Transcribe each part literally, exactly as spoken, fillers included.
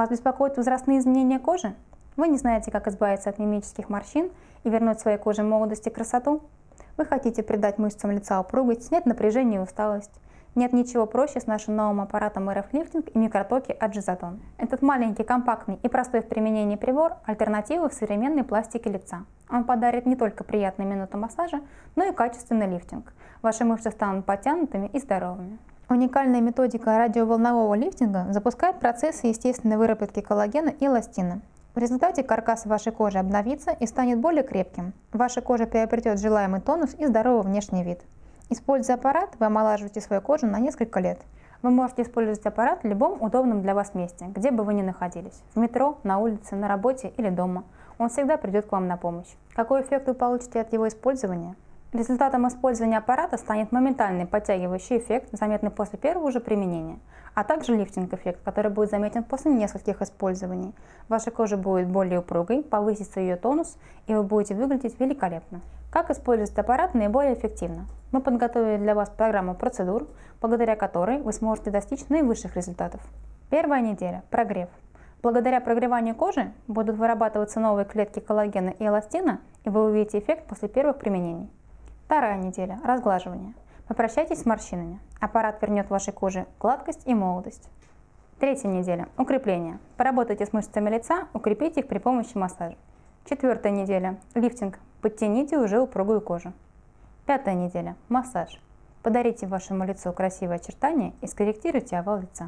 Вас беспокоят возрастные изменения кожи? Вы не знаете, как избавиться от мимических морщин и вернуть своей коже молодость и красоту? Вы хотите придать мышцам лица упругость, снять напряжение и усталость? Нет ничего проще с нашим новым аппаратом эр эф-лифтинг и микротоки от Jizatone. Этот маленький, компактный и простой в применении прибор – альтернатива в современной пластике лица. Он подарит не только приятные минуты массажа, но и качественный лифтинг. Ваши мышцы станут подтянутыми и здоровыми. Уникальная методика радиоволнового лифтинга запускает процессы естественной выработки коллагена и эластина. В результате каркас вашей кожи обновится и станет более крепким. Ваша кожа приобретет желаемый тонус и здоровый внешний вид. Используя аппарат, вы омолаживаете свою кожу на несколько лет. Вы можете использовать аппарат в любом удобном для вас месте, где бы вы ни находились. В метро, на улице, на работе или дома. Он всегда придет к вам на помощь. Какой эффект вы получите от его использования? Результатом использования аппарата станет моментальный подтягивающий эффект, заметный после первого же применения, а также лифтинг-эффект, который будет заметен после нескольких использований. Ваша кожа будет более упругой, повысится ее тонус, и вы будете выглядеть великолепно. Как использовать аппарат наиболее эффективно? Мы подготовили для вас программу процедур, благодаря которой вы сможете достичь наивысших результатов. Первая неделя – прогрев. Благодаря прогреванию кожи будут вырабатываться новые клетки коллагена и эластина, и вы увидите эффект после первых применений. Вторая неделя – разглаживание. Попрощайтесь с морщинами. Аппарат вернет вашей коже гладкость и молодость. Третья неделя – укрепление. Поработайте с мышцами лица, укрепите их при помощи массажа. Четвертая неделя – лифтинг. Подтяните уже упругую кожу. Пятая неделя – массаж. Подарите вашему лицу красивые очертания и скорректируйте овал лица.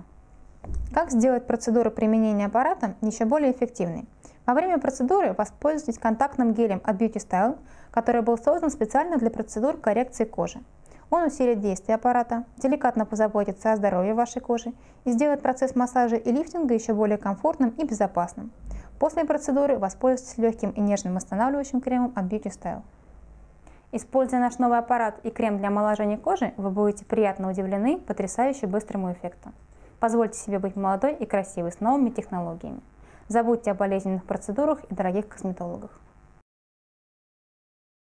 Как сделать процедуру применения аппарата еще более эффективной? Во время процедуры воспользуйтесь контактным гелем от Beauty Style, который был создан специально для процедур коррекции кожи. Он усилит действие аппарата, деликатно позаботится о здоровье вашей кожи и сделает процесс массажа и лифтинга еще более комфортным и безопасным. После процедуры воспользуйтесь легким и нежным восстанавливающим кремом от Beauty Style. Используя наш новый аппарат и крем для омоложения кожи, вы будете приятно удивлены потрясающе быстрому эффекту. Позвольте себе быть молодой и красивой с новыми технологиями. Забудьте о болезненных процедурах и дорогих косметологах.